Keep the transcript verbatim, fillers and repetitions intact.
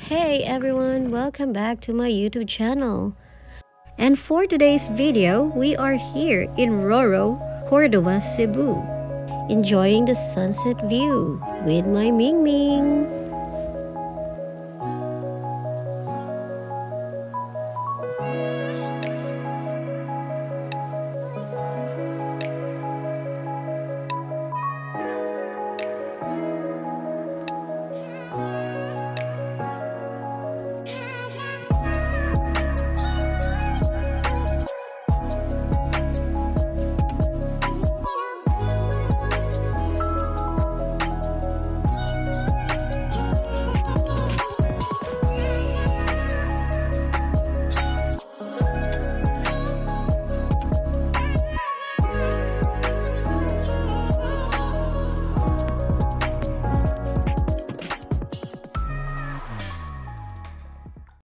Hey everyone, welcome back to my YouTube channel. And for today's video, we are here in Roro, Cordova, Cebu, enjoying the sunset view with my Ming Ming.